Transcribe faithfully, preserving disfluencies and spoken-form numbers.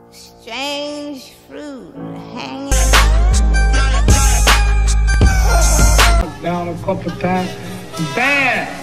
Strange fruit hanging down a couple times. Bad.